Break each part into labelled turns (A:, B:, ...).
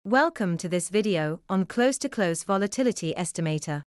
A: Welcome to this video on close-to-close volatility estimator.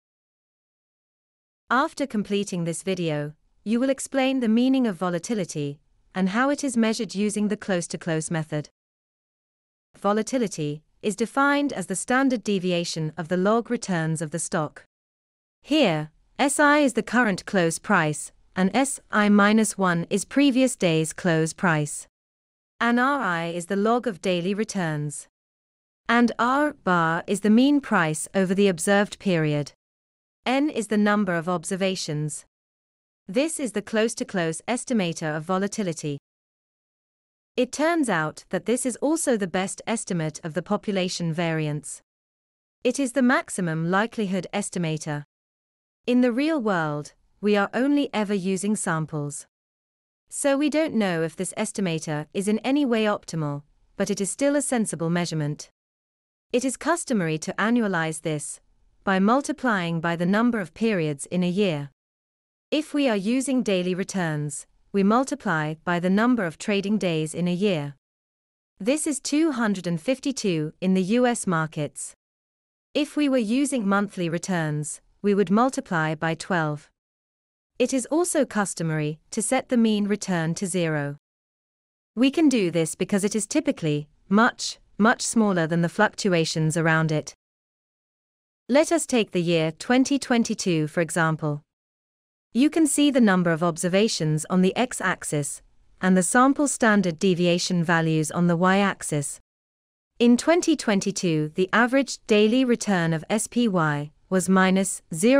A: After completing this video, you will explain the meaning of volatility and how it is measured using the close-to-close method. Volatility is defined as the standard deviation of the log returns of the stock. Here, SI is the current close price, and SI-1 is previous day's close price. And RI is the log of daily returns. And R bar is the mean price over the observed period. N is the number of observations. This is the close-to-close estimator of volatility. It turns out that this is also the best estimate of the population variance. It is the maximum likelihood estimator. In the real world, we are only ever using samples. So we don't know if this estimator is in any way optimal, but it is still a sensible measurement. It is customary to annualize this by multiplying by the number of periods in a year. If we are using daily returns, we multiply by the number of trading days in a year. This is 252 in the US markets. If we were using monthly returns, we would multiply by 12. It is also customary to set the mean return to 0. We can do this because it is typically much smaller than the fluctuations around it. Let us take the year 2022 for example. You can see the number of observations on the x-axis and the sample standard deviation values on the y-axis. In 2022, the average daily return of SPY was minus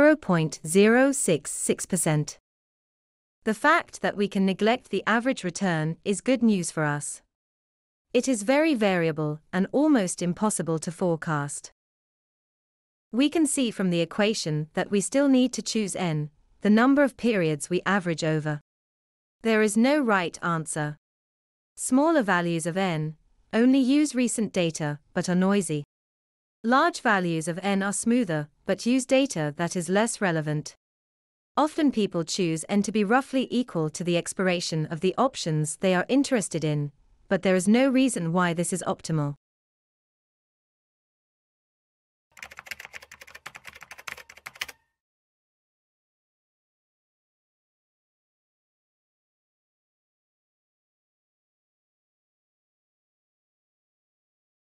A: 0.066%. The fact that we can neglect the average return is good news for us. It is very variable and almost impossible to forecast. We can see from the equation that we still need to choose n, the number of periods we average over. There is no right answer. Smaller values of n only use recent data but are noisy. Large values of n are smoother but use data that is less relevant. Often people choose n to be roughly equal to the expiration of the options they are interested in, but there is no reason why this is optimal.